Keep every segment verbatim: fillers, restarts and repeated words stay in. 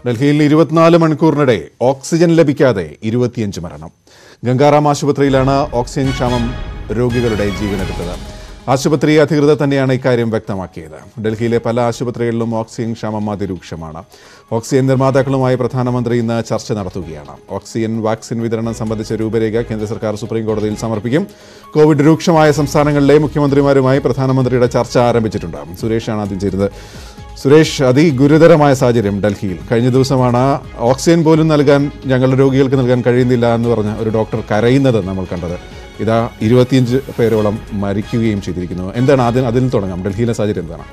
ഡൽഹിയിൽ ഇരുപത്തിനാല് മണിക്കൂറിനിടെ ഓക്സിജൻ ലഭിക്കാതെ ഇരുപത്തിയഞ്ച് മരണം. ഗംഗാറാം ആശുപത്രിയിലാണ് ഓക്സിജൻ ക്ഷാമം രോഗികളുടെ ജീവനെടുത്തത്. ആശുപത്രി അധികൃതർ തന്നെയാണ് ഇക്കാര്യം വ്യക്തമാക്കിയത്. ഡൽഹിയിലെ പല ആശുപത്രികളിലും ഓക്സിജൻ ക്ഷാമം അതിരൂക്ഷമാണ്. ഓക്സിജൻ നിർമ്മാതാക്കളുമായി പ്രധാനമന്ത്രി ഇന്ന് ചർച്ച നടത്തുകയാണ്. ഓക്സിജൻ വാക്സിൻ വിതരണം സംബന്ധിച്ച രൂപരേഖ കേന്ദ്ര സർക്കാർ സുപ്രീം കോടതിയിൽ സമർപ്പിക്കും. കോവിഡ് രൂക്ഷമായ സംസ്ഥാനങ്ങളിലെ മുഖ്യമന്ത്രിമാരുമായി പ്രധാനമന്ത്രിയുടെ ചർച്ച ആരംഭിച്ചിട്ടുണ്ട്. സുരേഷാണ് ആദ്യം ചേരുന്നത്. സുരേഷ്, അതിഗുരുതരമായ സാഹചര്യം ഡൽഹിയിൽ. കഴിഞ്ഞ ദിവസമാണ് ഓക്സിജൻ പോലും നൽകാൻ ഞങ്ങളുടെ രോഗികൾക്ക് നൽകാൻ കഴിയുന്നില്ല എന്ന് പറഞ്ഞ ഒരു ഡോക്ടർ കരയുന്നത് നമ്മൾ കണ്ടത്. ഇതാ ഇരുപത്തിയഞ്ച് പേരോളം മരിക്കുകയും ചെയ്തിരിക്കുന്നു. എന്താണ് ആദ്യം അതിൽ തുടങ്ങാം? ഡൽഹിയിലെ സാഹചര്യം എന്താണ്?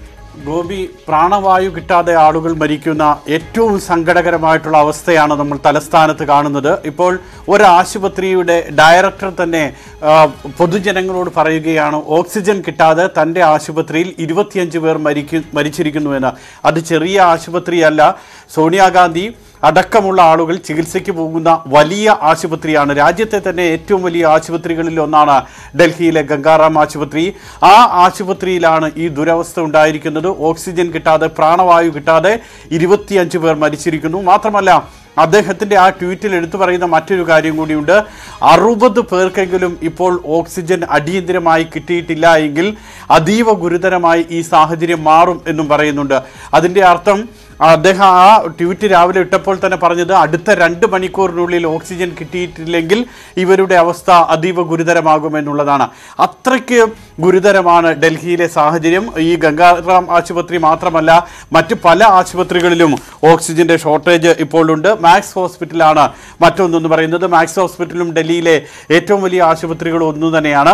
ഗോപി, പ്രാണവായു കിട്ടാതെ ആളുകൾ മരിക്കുന്ന ഏറ്റവും സങ്കടകരമായിട്ടുള്ള അവസ്ഥയാണ് നമ്മൾ തലസ്ഥാനത്ത് കാണുന്നത്. ഇപ്പോൾ ഒരു ആശുപത്രിയുടെ ഡയറക്ടർ തന്നെ പൊതുജനങ്ങളോട് പറയുകയാണ്, ഓക്സിജൻ കിട്ടാതെ തൻ്റെ ആശുപത്രിയിൽ ഇരുപത്തിയഞ്ച് പേർ മരിക്കു മരിച്ചിരിക്കുന്നുവെന്ന്. അത് ചെറിയ ആശുപത്രിയല്ല. സോണിയാഗാന്ധി അടക്കമുള്ള ആളുകൾ ചികിത്സയ്ക്ക് പോകുന്ന വലിയ ആശുപത്രിയാണ്. രാജ്യത്തെ തന്നെ ഏറ്റവും വലിയ ആശുപത്രികളിൽ ഒന്നാണ് ഡൽഹിയിലെ ഗംഗാറാം ആശുപത്രി. ആ ആശുപത്രിയിലാണ് ഈ ദുരവസ്ഥ ഉണ്ടായിരിക്കുന്നത്. ഓക്സിജൻ കിട്ടാതെ, പ്രാണവായു കിട്ടാതെ ഇരുപത്തിയഞ്ച് പേർ മരിച്ചിരിക്കുന്നു. മാത്രമല്ല, അദ്ദേഹത്തിൻ്റെ ആ ട്വീറ്റിൽ എടുത്തു പറയുന്ന മറ്റൊരു കാര്യം കൂടിയുണ്ട്. അറുപത് പേർക്കെങ്കിലും ഇപ്പോൾ ഓക്സിജൻ അടിയന്തിരമായി കിട്ടിയിട്ടില്ല എങ്കിൽ അതീവ ഗുരുതരമായി ഈ സാഹചര്യം മാറും എന്നും പറയുന്നുണ്ട്. അതിൻ്റെ അർത്ഥം അദ്ദേഹം ആ ട്വീറ്റ് രാവിലെ ഇട്ടപ്പോൾ തന്നെ പറഞ്ഞത്, അടുത്ത രണ്ട് മണിക്കൂറിനുള്ളിൽ ഓക്സിജൻ കിട്ടിയിട്ടില്ലെങ്കിൽ ഇവരുടെ അവസ്ഥ അതീവ ഗുരുതരമാകുമെന്നുള്ളതാണ്. അത്രയ്ക്ക് ഗുരുതരമാണ് ഡൽഹിയിലെ സാഹചര്യം. ഈ ഗംഗാറാം ആശുപത്രി മാത്രമല്ല, മറ്റ് പല ആശുപത്രികളിലും ഓക്സിജന്റെ ഷോർട്ടേജ് ഇപ്പോൾ ഉണ്ട്. മാക്സ് ഹോസ്പിറ്റലാണ് മറ്റൊന്നെന്ന് പറയുന്നത്. മാക്സ് ഹോസ്പിറ്റലും ഡൽഹിയിലെ ഏറ്റവും വലിയ ആശുപത്രികൾ ഒന്നു തന്നെയാണ്.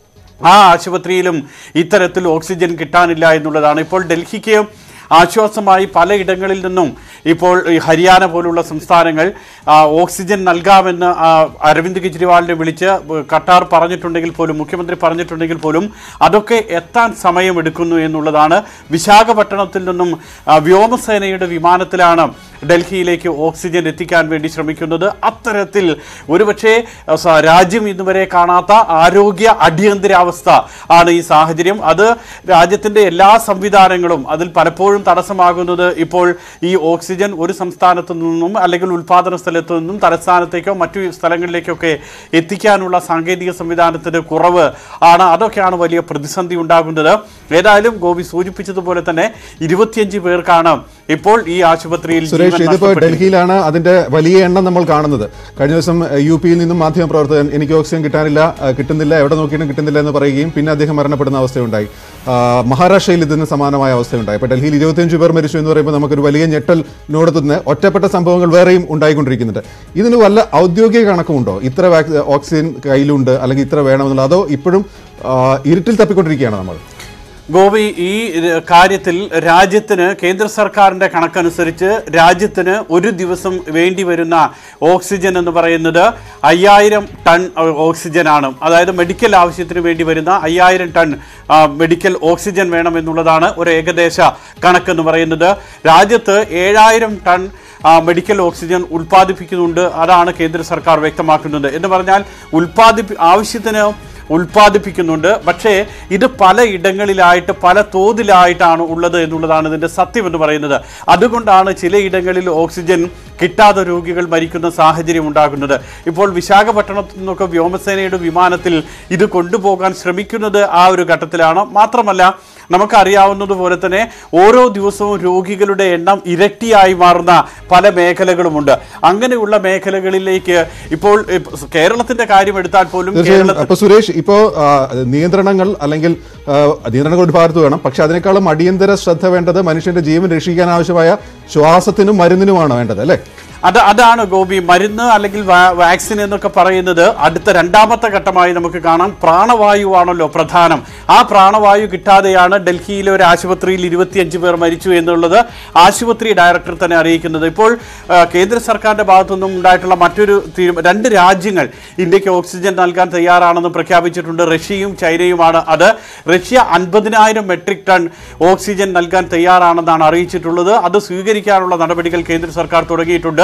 ആ ആശുപത്രിയിലും ഇത്തരത്തിൽ ഓക്സിജൻ കിട്ടാനില്ല എന്നുള്ളതാണ്. ഇപ്പോൾ ഡൽഹിക്ക് ആശ്വാസമായി പലയിടങ്ങളിൽ നിന്നും ഇപ്പോൾ ഹരിയാന പോലുള്ള സംസ്ഥാനങ്ങൾ ഓക്സിജൻ നൽകാമെന്ന് അരവിന്ദ് കെജ്രിവാളിനെ വിളിച്ച് ഖട്ടാർ പറഞ്ഞിട്ടുണ്ടെങ്കിൽ പോലും, മുഖ്യമന്ത്രി പറഞ്ഞിട്ടുണ്ടെങ്കിൽ പോലും അതൊക്കെ എത്താൻ സമയമെടുക്കുന്നു എന്നുള്ളതാണ്. വിശാഖപട്ടണത്തിൽ നിന്നും വ്യോമസേനയുടെ വിമാനത്തിലാണ് ഡൽഹിയിലേക്ക് ഓക്സിജൻ എത്തിക്കാൻ വേണ്ടി ശ്രമിക്കുന്നത്. അത്തരത്തിൽ ഒരുപക്ഷെ രാജ്യം ഇതുവരെ കാണാത്ത ആരോഗ്യ അടിയന്തരാവസ്ഥ ആണ് ഈ സാഹചര്യം. അത് രാജ്യത്തിൻ്റെ എല്ലാ സംവിധാനങ്ങളും അതിൽ പലപ്പോഴും തടസ്സമാകുന്നത് ഇപ്പോൾ ഈ ഓക്സിജൻ ഒരു സംസ്ഥാനത്തു നിന്നും അല്ലെങ്കിൽ ഉൽപാദന സ്ഥലത്തു നിന്നും തലസ്ഥാനത്തേക്കോ മറ്റു സ്ഥലങ്ങളിലേക്കൊക്കെ എത്തിക്കാനുള്ള സാങ്കേതിക സംവിധാനത്തിൻ്റെ കുറവ് ആണ്. അതൊക്കെയാണ് വലിയ പ്രതിസന്ധി ഉണ്ടാകുന്നത്. ഏതായാലും ഗോപി സൂചിപ്പിച്ചതുപോലെ തന്നെ ഇരുപത്തിയഞ്ച് പേർക്കാണ് ഇപ്പോൾ ഈ ആശുപത്രിയിൽ. ഇതിപ്പോ ഡൽഹിയിലാണ് അതിന്റെ വലിയ എണ്ണം നമ്മൾ കാണുന്നത്. കഴിഞ്ഞ ദിവസം യു പിയിൽ നിന്നും മാധ്യമ പ്രവർത്തകൻ എനിക്ക് ഓക്സിജൻ കിട്ടാനില്ല, കിട്ടുന്നില്ല, എവിടെ നോക്കിയിട്ടും കിട്ടുന്നില്ല എന്ന് പറയുകയും പിന്നെ അദ്ദേഹം മരണപ്പെടുന്ന അവസ്ഥയുണ്ടായി. മഹാരാഷ്ട്രയിൽ ഇതിന് സമാനമായ അവസ്ഥയുണ്ടായി. ഇപ്പോൾ ഡൽഹിയിൽ ഇരുപത്തിയഞ്ച് പേർ മരിച്ചു എന്ന് പറയുമ്പോൾ നമുക്കൊരു വലിയ ഞെട്ടലിനോടത്തുനിന്ന് ഒറ്റപ്പെട്ട സംഭവങ്ങൾ വേറെയും ഉണ്ടായിക്കൊണ്ടിരിക്കുന്നുണ്ട്. ഇതിന് വല്ല ഔദ്യോഗിക കണക്കുമുണ്ടോ? ഇത്ര ഓക്സിജൻ കയ്യിലുണ്ട് അല്ലെങ്കിൽ ഇത്ര വേണമെന്നുള്ള, അതോ ഇപ്പോഴും ഇരുട്ടിൽ തപ്പിക്കൊണ്ടിരിക്കുകയാണ് നമ്മൾ? ഗോപി, ഈ കാര്യത്തിൽ രാജ്യത്തിന് കേന്ദ്ര സർക്കാരിൻ്റെ കണക്കനുസരിച്ച് രാജ്യത്തിന് ഒരു ദിവസം വേണ്ടി വരുന്ന ഓക്സിജൻ എന്ന് പറയുന്നത് അയ്യായിരം ടൺ ഓക്സിജനാണ്. അതായത് മെഡിക്കൽ ആവശ്യത്തിന് വേണ്ടി വരുന്ന അയ്യായിരം ടൺ മെഡിക്കൽ ഓക്സിജൻ വേണമെന്നുള്ളതാണ് ഒരു ഏകദേശ കണക്കെന്ന് പറയുന്നത്. രാജ്യത്ത് ഏഴായിരം ടൺ മെഡിക്കൽ ഓക്സിജൻ ഉൽപ്പാദിപ്പിക്കുന്നുണ്ട്. അതാണ് കേന്ദ്ര സർക്കാർ വ്യക്തമാക്കുന്നത്. എന്ന് പറഞ്ഞാൽ ഉൽപ്പാദിപ്പി ആവശ്യത്തിന് ഉൽപ്പാദിപ്പിക്കുന്നുണ്ട്. പക്ഷേ ഇത് പല ഇടങ്ങളിലായിട്ട് പല തോതിലായിട്ടാണ് ഉള്ളത് എന്നുള്ളതാണ് ഇതിൻ്റെ സത്യം എന്ന് പറയുന്നത്. അതുകൊണ്ടാണ് ചിലയിടങ്ങളിൽ ഓക്സിജൻ കിട്ടാതെ രോഗികൾ മരിക്കുന്ന സാഹചര്യം ഉണ്ടാകുന്നത്. ഇപ്പോൾ വിശാഖപട്ടണത്തിൽ നിന്നൊക്കെ വ്യോമസേനയുടെ വിമാനത്തിൽ ഇത് കൊണ്ടുപോകാൻ ശ്രമിക്കുന്നത് ആ ഒരു ഘട്ടത്തിലാണ്. മാത്രമല്ല, നമുക്കറിയാവുന്നതുപോലെ തന്നെ ഓരോ ദിവസവും രോഗികളുടെ എണ്ണം ഇരട്ടിയായി മാറുന്ന പല മേഖലകളുമുണ്ട്. അങ്ങനെയുള്ള മേഖലകളിലേക്ക് ഇപ്പോൾ കേരളത്തിന്റെ കാര്യം എടുത്താൽ പോലും സുരേഷ്, ഇപ്പോൾ നിയന്ത്രണങ്ങൾ അല്ലെങ്കിൽ നിയന്ത്രണങ്ങൾ ഒരു ഭാഗത്ത് വേണം, പക്ഷെ അതിനേക്കാളും അടിയന്തര ശ്രദ്ധ വേണ്ടത് മനുഷ്യന്റെ ജീവൻ രക്ഷിക്കാൻ ആവശ്യമായ ശ്വാസത്തിനും മരുന്നിനുമാണ് വേണ്ടത്, അല്ലേ? അത് അതാണ് ഗോപി. മരുന്ന് അല്ലെങ്കിൽ വാക്സിൻ എന്നൊക്കെ പറയുന്നത് അടുത്ത രണ്ടാമത്തെ ഘട്ടമായി നമുക്ക് കാണാം. പ്രാണവായുവാണല്ലോ പ്രധാനം. ആ പ്രാണവായു കിട്ടാതെയാണ് ഡൽഹിയിലെ ഒരു ആശുപത്രിയിൽ ഇരുപത്തിയഞ്ച് പേർ മരിച്ചു എന്നുള്ളത് ആശുപത്രി ഡയറക്ടർ തന്നെ അറിയിക്കുന്നത്. ഇപ്പോൾ കേന്ദ്ര സർക്കാരിൻ്റെ ഭാഗത്തുനിന്നും ഉണ്ടായിട്ടുള്ള മറ്റൊരു രണ്ട് രാജ്യങ്ങൾ ഇന്ത്യക്ക് ഓക്സിജൻ നൽകാൻ തയ്യാറാണെന്ന് പ്രഖ്യാപിച്ചിട്ടുണ്ട്. റഷ്യയും ചൈനയുമാണ് അത്. റഷ്യ അൻപതിനായിരം മെട്രിക് ടൺ ഓക്സിജൻ നൽകാൻ തയ്യാറാണെന്നാണ് അറിയിച്ചിട്ടുള്ളത്. അത് സ്വീകരിക്കാനുള്ള നടപടികൾ കേന്ദ്ര സർക്കാർ തുടങ്ങിയിട്ടുണ്ട്.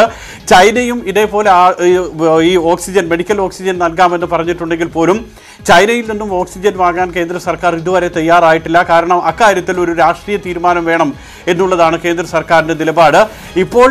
ചൈനയും ഇതേപോലെ ഈ ഓക്സിജൻ മെഡിക്കൽ ഓക്സിജൻ നൽകാമെന്ന് പറഞ്ഞിട്ടുണ്ടെങ്കിൽ പോലും ചൈനയിൽ നിന്നും ഓക്സിജൻ വാങ്ങാൻ കേന്ദ്ര സർക്കാർ ഇതുവരെ തയ്യാറായിട്ടില്ല. കാരണം അക്കാര്യത്തിൽ ഒരു രാഷ്ട്രീയ തീരുമാനം വേണം എന്നുള്ളതാണ് കേന്ദ്ര സർക്കാരിൻ്റെ നിലപാട്. ഇപ്പോൾ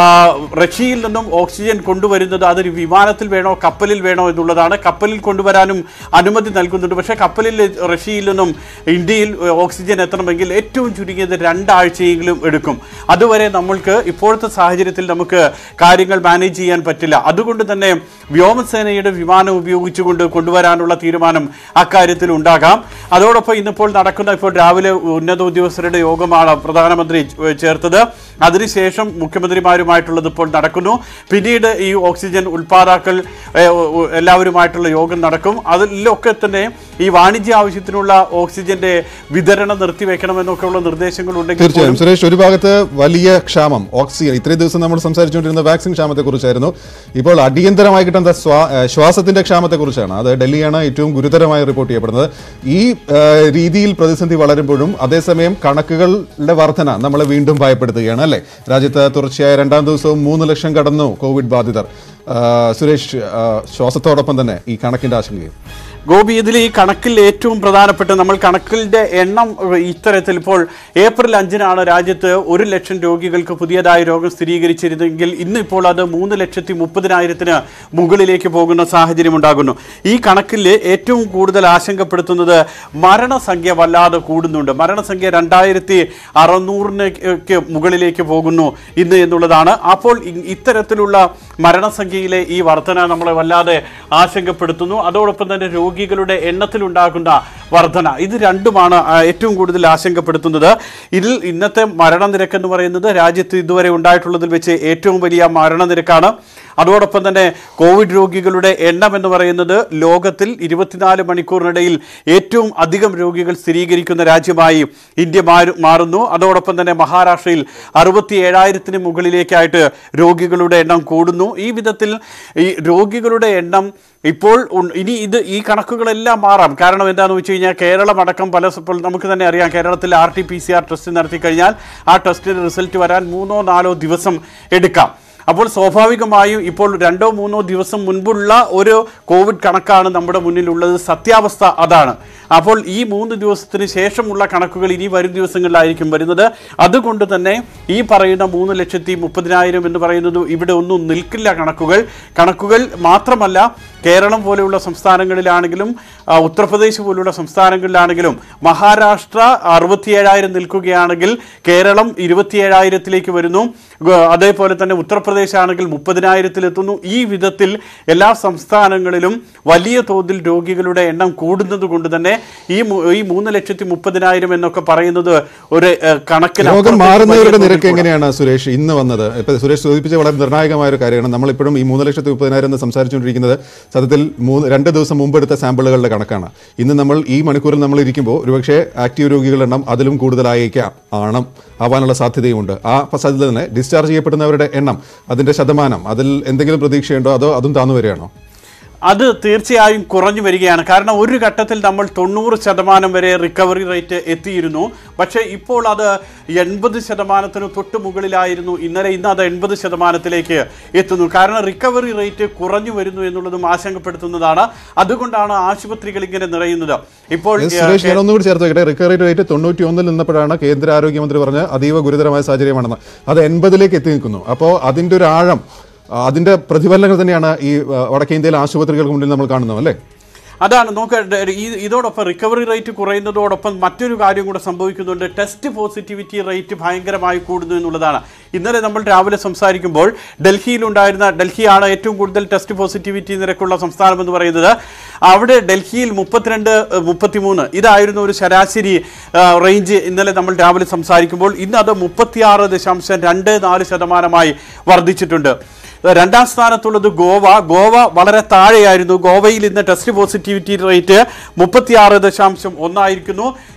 റഷ്യയിൽ നിന്നും ഓക്സിജൻ കൊണ്ടുവരുന്നത് അതൊരു വിമാനത്തിൽ വേണോ കപ്പലിൽ വേണോ എന്നുള്ളതാണ്. കപ്പലിൽ കൊണ്ടുവരാനും അനുമതി നൽകുന്നുണ്ട്. പക്ഷേ കപ്പലിൽ റഷ്യയിൽ നിന്നും ഇന്ത്യയിൽ ഓക്സിജൻ എത്തണമെങ്കിൽ ഏറ്റവും ചുരുങ്ങിയത് രണ്ടാഴ്ചയെങ്കിലും എടുക്കും. അതുവരെ നമ്മൾക്ക് ഇപ്പോഴത്തെ സാഹചര്യത്തിൽ നമുക്ക് കാര്യങ്ങൾ മാനേജ് ചെയ്യാൻ പറ്റില്ല. അതുകൊണ്ട് തന്നെ വ്യോമസേനയുടെ വിമാനം ഉപയോഗിച്ചുകൊണ്ട് കൊണ്ടുവരാനുള്ള തീരുമാനം അക്കാര്യത്തിൽ ഉണ്ടാകാം. അതോടൊപ്പം ഇന്നിപ്പോൾ നടക്കുന്ന ഇപ്പോൾ രാവിലെ ഉന്നത ഉദ്യോഗസ്ഥരുടെ യോഗമാണ് പ്രധാനമന്ത്രി ചേർത്തത്. അതിനുശേഷം മുഖ്യമന്ത്രിമാരുമായിട്ടുള്ളത് ഇപ്പോൾ നടക്കുന്നു. പിന്നീട് ഈ ഓക്സിജൻ ഉൽപ്പാദാക്കൾ എല്ലാവരുമായിട്ടുള്ള യോഗം നടക്കും. അതിലൊക്കെ തന്നെ ഈ വാണിജ്യ ആവശ്യത്തിനുള്ള ഓക്സിജന്റെ വിതരണം നിർത്തിവെക്കണമെന്നൊക്കെയുള്ള നിർദ്ദേശങ്ങൾ ഉണ്ടെങ്കിൽ തീർച്ചയായും സുരേഷ്, ഒരു ഭാഗത്ത് വലിയ ക്ഷാമം ഓക്സിജൻ, ഇത്രയും ദിവസം നമ്മൾ സംസാരിച്ചുകൊണ്ടിരുന്ന വാക്സിൻ ക്ഷാമത്തെ കുറിച്ചായിരുന്നു. ഇപ്പോൾ അടിയന്തരമായി കിട്ടുന്ന ശ്വാസത്തിന്റെ ക്ഷാമത്തെ കുറിച്ചാണ്. അത് ഡൽഹിയാണ് ഏറ്റവും ഗുരുതരമായി റിപ്പോർട്ട് ചെയ്യപ്പെടുന്നത്. ഈ രീതിയിൽ പ്രതിസന്ധി വളരുമ്പോഴും അതേസമയം കണക്കുകളുടെ വർധന നമ്മളെ വീണ്ടും ഭയപ്പെടുത്തുകയാണ് അല്ലേ? രാജ്യത്ത് തുടർച്ചയായ രണ്ടാം ദിവസവും മൂന്ന് ലക്ഷം കടന്നു കോവിഡ് ബാധിതർ. സുരേഷ്, ശ്വാസത്തോടൊപ്പം തന്നെ ഈ കണക്കിന്റെ ആശങ്കയും ഗോപി, ഇതിൽ ഈ കണക്കിൽ ഏറ്റവും പ്രധാനപ്പെട്ട നമ്മൾ കണക്കിൻ്റെ എണ്ണം ഇത്തരത്തിൽ ഇപ്പോൾ ഏപ്രിൽ അഞ്ചിനാണ് രാജ്യത്ത് ഒരു ലക്ഷം രോഗികൾക്ക് പുതിയതായി രോഗം സ്ഥിരീകരിച്ചിരുന്നെങ്കിൽ ഇന്നിപ്പോൾ അത് മൂന്ന് ലക്ഷത്തി മുപ്പതിനായിരത്തിന് മുകളിലേക്ക് പോകുന്ന സാഹചര്യം ഉണ്ടാകുന്നു. ഈ കണക്കിൽ ഏറ്റവും കൂടുതൽ ആശങ്കപ്പെടുത്തുന്നത് മരണസംഖ്യ വല്ലാതെ കൂടുന്നുണ്ട്. മരണസംഖ്യ രണ്ടായിരത്തി അറുന്നൂറിന് മുകളിലേക്ക് പോകുന്നു ഇന്ന് എന്നുള്ളതാണ്. അപ്പോൾ ഇത്തരത്തിലുള്ള മരണസംഖ്യയിലെ ഈ വർധന നമ്മളെ വല്ലാതെ ആശങ്കപ്പെടുത്തുന്നു. അതോടൊപ്പം തന്നെ രോഗികളുടെ എണ്ണത്തിലുണ്ടാകുന്ന വർധന, ഇത് രണ്ടുമാണ് ഏറ്റവും കൂടുതൽ ആശങ്കപ്പെടുത്തുന്നത്. ഇതിൽ ഇന്നത്തെ മരണനിരക്ക് എന്ന് പറയുന്നത് രാജ്യത്ത് ഇതുവരെ ഉണ്ടായിട്ടുള്ളതിൽ വെച്ച് ഏറ്റവും വലിയ മരണനിരക്കാണ്. അതോടൊപ്പം തന്നെ കോവിഡ് രോഗികളുടെ എണ്ണം എന്ന് പറയുന്നത് ലോകത്തിൽ ഇരുപത്തിനാല് മണിക്കൂറിനിടയിൽ ഏറ്റവും അധികം രോഗികൾ സ്ഥിരീകരിക്കുന്ന രാജ്യമായി ഇന്ത്യ മാറുന്നു. അതോടൊപ്പം തന്നെ മഹാരാഷ്ട്രയിൽ അറുപത്തി ഏഴായിരത്തിന് മുകളിലേക്കായിട്ട് രോഗികളുടെ എണ്ണം കൂടുന്നു. ഈ വിധത്തിൽ ഈ രോഗികളുടെ എണ്ണം ഇപ്പോൾ ഇനി ഇത് ഈ കണക്കുകളെല്ലാം മാറാം. കാരണം എന്താണെന്ന് വെച്ച് കഴിഞ്ഞാൽ കേരളം അടക്കം പല നമുക്ക് തന്നെ അറിയാം, കേരളത്തിൽ R T P C R test നടത്തി കഴിഞ്ഞാൽ ആ ടെസ്റ്റിൻ്റെ റിസൾട്ട് വരാൻ മൂന്നോ നാലോ ദിവസം എടുക്കാം. അപ്പോൾ സ്വാഭാവികമായും ഇപ്പോൾ രണ്ടോ മൂന്നോ ദിവസം മുൻപുള്ള ഒരു കോവിഡ് കണക്കാണ് നമ്മുടെ മുന്നിലുള്ളത്. സത്യാവസ്ഥ അതാണ്. അപ്പോൾ ഈ മൂന്ന് ദിവസത്തിന് ശേഷമുള്ള കണക്കുകൾ ഇനി വരും ദിവസങ്ങളിലായിരിക്കും വരുന്നത്. അതുകൊണ്ട് തന്നെ ഈ പറയുന്ന മൂന്ന് ലക്ഷത്തി മുപ്പതിനായിരം എന്ന് പറയുന്നത് ഇവിടെ ഒന്നും നിൽക്കില്ല. കണക്കുകൾ കണക്കുകൾ മാത്രമല്ല, കേരളം പോലെയുള്ള സംസ്ഥാനങ്ങളിലാണെങ്കിലും ഉത്തർപ്രദേശ് പോലുള്ള സംസ്ഥാനങ്ങളിലാണെങ്കിലും മഹാരാഷ്ട്ര അറുപത്തിയേഴായിരം നിൽക്കുകയാണെങ്കിൽ കേരളം ഇരുപത്തിയേഴായിരത്തിലേക്ക് വരുന്നു. അതേപോലെ തന്നെ ഉത്തർപ്രദേശ് ആണെങ്കിൽ മുപ്പതിനായിരത്തിലെത്തുന്നു. ഈ വിധത്തിൽ എല്ലാ സംസ്ഥാനങ്ങളിലും വലിയ തോതിൽ രോഗികളുടെ എണ്ണം കൂടുന്നത് കൊണ്ട് തന്നെ ഈ ഈ മൂന്ന് ലക്ഷത്തി മുപ്പതിനായിരം എന്നൊക്കെ പറയുന്നത് ഒരു കണക്കിന് രോഗം മാറുന്നവരുടെ നിരക്ക് എങ്ങനെയാണ് സുരേഷ് ഇന്ന് വന്നത്? ഇപ്പൊ സുരേഷ് സൂചിപ്പിച്ച വളരെ നിർണായകമായ ഒരു കാര്യമാണ്. നമ്മളിപ്പോഴും ഈ മൂന്ന് ലക്ഷത്തി മുപ്പതിനായിരം എന്ന് സംസാരിച്ചുകൊണ്ടിരിക്കുന്നത് സത്യത്തിൽ മൂന്ന് രണ്ട് ദിവസം മുമ്പ് എടുത്ത സാമ്പിളുകളുടെ കണക്കാണ്. ഇന്ന് നമ്മൾ ഈ മണിക്കൂറിൽ നമ്മൾ ഇരിക്കുമ്പോൾ ഒരുപക്ഷെ ആക്റ്റീവ് രോഗികളുടെ എണ്ണം അതിലും കൂടുതലായേക്കാം ആണ് ആവാനുള്ള സാധ്യതയുമുണ്ട്. ആ സാധ്യത തന്നെ ഡിസ്ചാർജ് ചെയ്യപ്പെടുന്നവരുടെ എണ്ണം, അതിന്റെ ശതമാനം, അതിൽ എന്തെങ്കിലും പ്രതീക്ഷയുണ്ടോ അതോ അതും താന്നു വരികയാണോ? അത് തീർച്ചയായും കുറഞ്ഞു വരികയാണ്. കാരണം ഒരു ഘട്ടത്തിൽ നമ്മൾ തൊണ്ണൂറ് ശതമാനം വരെ റിക്കവറി റേറ്റ് എത്തിയിരുന്നു. പക്ഷേ ഇപ്പോൾ അത് എൺപത് ശതമാനത്തിന് തൊട്ട് മുകളിലായിരുന്നു ഇന്നലെ. ഇന്ന് അത് എൺപത് ശതമാനത്തിലേക്ക് എത്തുന്നു. കാരണം റിക്കവറി റേറ്റ് കുറഞ്ഞു വരുന്നു എന്നുള്ളതും ആശങ്കപ്പെടുത്തുന്നതാണ്. അതുകൊണ്ടാണ് ആശുപത്രികൾ ഇങ്ങനെ നിറയുന്നത്. ഇപ്പോൾ ഒന്നുകൂടി ചേർത്ത് റിക്കവറി റേറ്റ് തൊണ്ണൂറ്റി ഒന്നിൽ നിന്നപ്പോഴാണ് കേന്ദ്ര ആരോഗ്യമന്ത്രി പറഞ്ഞ അതീവ ഗുരുതരമായ സാഹചര്യമാണെന്ന്. അത് എൺപതിലേക്ക് എത്തി നിൽക്കുന്നു. അപ്പോൾ അതിൻ്റെ ഒരു ആഴം, അതിന്റെ പ്രതിഫലനങ്ങൾ തന്നെയാണ് ഈ വടക്കേ ഇന്ത്യയിലെ ആശുപത്രികൾക്ക് മുന്നിൽ നമ്മൾ കാണുന്നത് അല്ലേ? അതാണ് നോക്ക ഈ ഇതോടൊപ്പം റിക്കവറി റേറ്റ് കുറയുന്നതോടൊപ്പം മറ്റൊരു കാര്യം കൂടെ സംഭവിക്കുന്നുണ്ട്. ടെസ്റ്റ് പോസിറ്റിവിറ്റി റേറ്റ് ഭയങ്കരമായി കൂടുന്നു എന്നുള്ളതാണ്. ഇന്നലെ നമ്മൾ രാവിലെ സംസാരിക്കുമ്പോൾ ഡൽഹിയിലുണ്ടായിരുന്ന, ഡൽഹിയാണ് ഏറ്റവും കൂടുതൽ ടെസ്റ്റ് പോസിറ്റിവിറ്റി നിരക്കുള്ള സംസ്ഥാനം എന്ന് പറയുന്നത്. അവിടെ ഡൽഹിയിൽ മുപ്പത്തിരണ്ട് മുപ്പത്തിമൂന്ന് ഇതായിരുന്നു ഒരു ശരാശരി റേഞ്ച് ഇന്നലെ നമ്മൾ രാവിലെ സംസാരിക്കുമ്പോൾ. ഇന്ന് അത് മുപ്പത്തിയാറ് ദശാംശം രണ്ട് നാല് ശതമാനമായി വർദ്ധിച്ചിട്ടുണ്ട്. രണ്ടാം സ്ഥാനത്തുള്ളത് ഗോവ. ഗോവ വളരെ താഴെയായിരുന്നു. ഗോവയിൽ ഇന്ന് ടെസ്റ്റ് പോസിറ്റിവിറ്റി റേറ്റ് മുപ്പത്തിയാറ് ദശാംശം ഒന്നായിരിക്കുന്നു.